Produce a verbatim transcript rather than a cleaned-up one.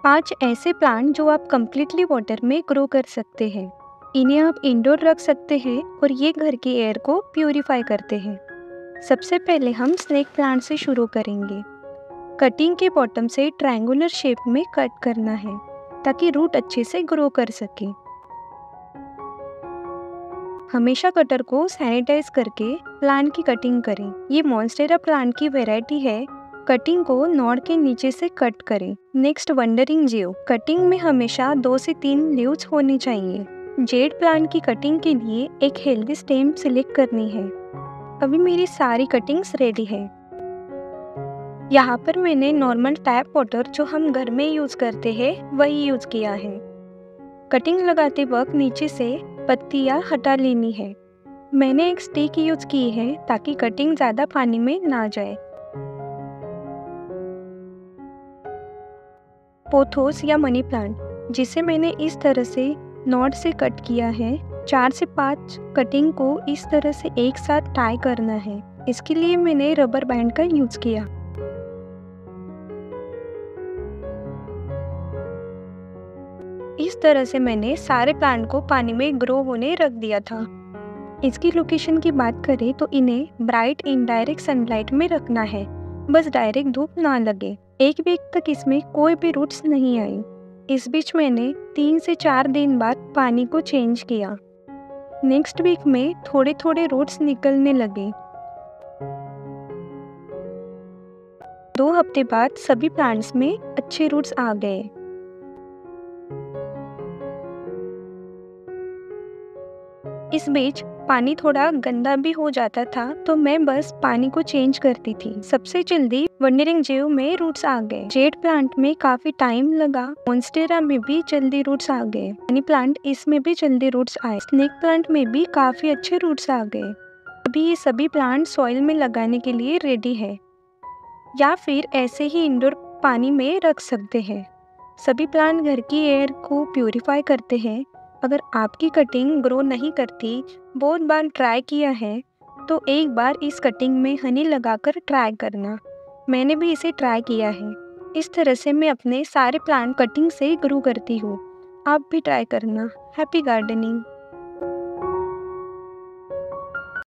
पाँच ऐसे प्लांट जो आप कंप्लीटली वाटर में ग्रो कर सकते हैं। इन्हें आप इंडोर रख सकते हैं और ये घर की एयर को प्यूरिफाई करते हैं। सबसे पहले हम स्नेक प्लांट से शुरू करेंगे। कटिंग के बॉटम से ट्रायंगुलर शेप में कट करना है ताकि रूट अच्छे से ग्रो कर सके। हमेशा कटर को सैनिटाइज करके प्लांट की कटिंग करें। ये मॉन्स्टेरा प्लांट की वैरायटी है। कटिंग को नॉड के नीचे से कट करें। Next wondering leave. कटिंग में हमेशा दो से तीन लीव्स होनी चाहिए। जेड प्लांट की कटिंग के लिए एक हेल्दी स्टेम सिलेक्ट करनी है। अभी मेरी सारी कटिंग्स रेडी है। यहाँ पर मैंने नॉर्मल टैप वाटर जो हम घर में यूज करते हैं वही यूज किया है। कटिंग लगाते वक्त नीचे से पत्तियाँ हटा लेनी है। मैंने एक स्टिक यूज की है ताकि कटिंग ज़्यादा पानी में ना जाए। पोथोस या मनी प्लांट, जिसे मैंने इस तरह से नॉड से कट किया है। चार से पाँच कटिंग को इस तरह से एक साथ टाई करना है। इसके लिए मैंने रबर बैंड का यूज किया। इस तरह से मैंने सारे प्लांट को पानी में ग्रो होने रख दिया था। इसकी लोकेशन की बात करें तो इन्हें ब्राइट इनडायरेक्ट सनलाइट में रखना है, बस डायरेक्ट धूप ना लगे। एक वीक तक इसमें कोई भी रूट्स नहीं आई। इस बीच मैंने तीन से चार दिन बाद पानी को चेंज किया। नेक्स्ट वीक में थोड़े थोड़े रूट्स निकलने लगे। दो हफ्ते बाद सभी प्लांट्स में अच्छे रूट्स आ गए। इस बीच पानी थोड़ा गंदा भी हो जाता था तो मैं बस पानी को चेंज करती थी। सबसे जल्दी वंडरिंग लीव में रूट्स आ गए। जेड प्लांट में काफी टाइम लगा। मॉन्स्टेरा में भी जल्दी रूट्स आ गए। मनी प्लांट इसमें भी जल्दी रूट्स आए। स्नेक प्लांट में भी काफी अच्छे रूट्स आ गए। अभी ये सभी प्लांट सॉइल में लगाने के लिए रेडी है, या फिर ऐसे ही इंडोर पानी में रख सकते हैं। सभी प्लांट घर की एयर को प्यूरिफाई करते हैं। अगर आपकी कटिंग ग्रो नहीं करती, बहुत बार ट्राई किया है, तो एक बार इस कटिंग में हनी लगाकर ट्राई करना। मैंने भी इसे ट्राई किया है। इस तरह से मैं अपने सारे प्लांट कटिंग से ग्रो करती हूँ। आप भी ट्राई करना। Happy gardening.